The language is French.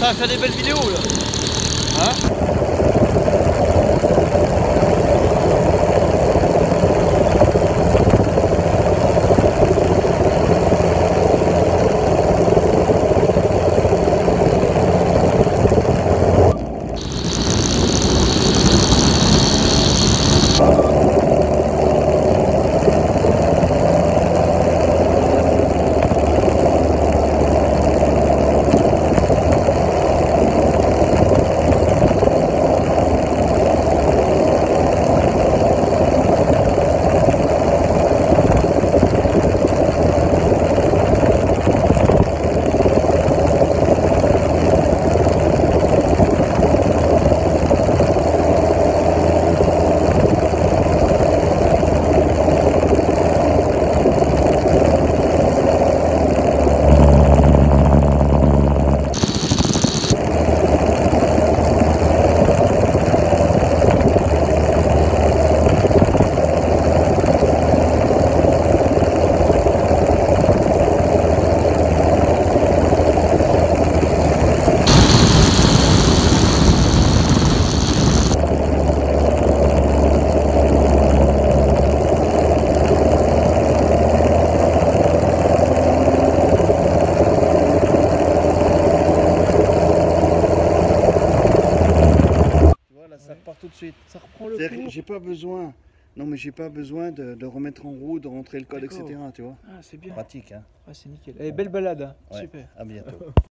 va faire des belles vidéos là. Hein? Ça repart tout de suite. Ça reprend le coup. J'ai pas besoin. Non, mais j'ai pas besoin de remettre en route, de rentrer le code, etc. Tu vois. Ah, c'est bien. Pratique, hein. Ah, c'est nickel. Allez, belle balade. Hein. Ouais. Super. À bientôt.